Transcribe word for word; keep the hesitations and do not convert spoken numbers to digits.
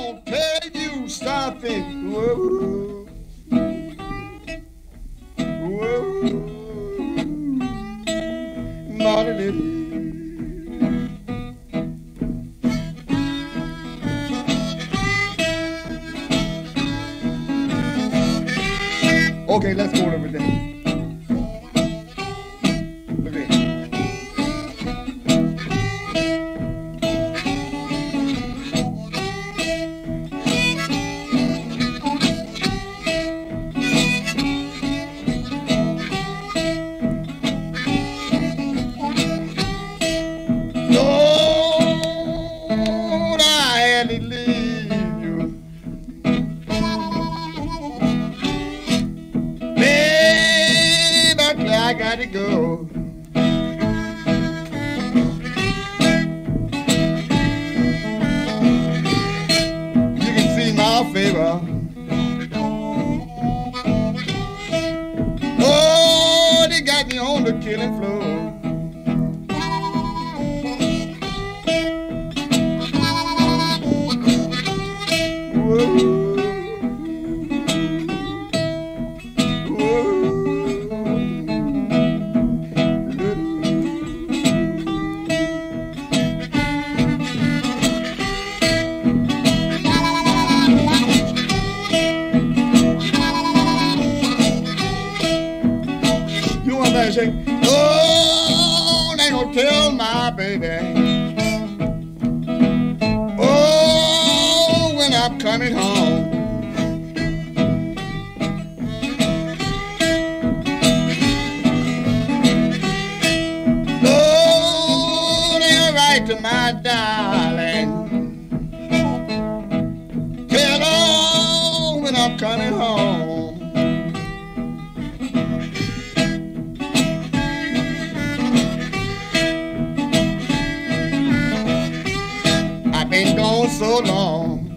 gonna tell you something. Whoa, whoa, Martin. Okay, let's go over there. I gotta go. You can see my favor. Oh, they got me on the killing floor. Whoa. Say, oh, they gonna tell my baby. Oh, when I'm coming home. Oh, they'll write to my darling. Tell her when I'm coming home. Been gone so long.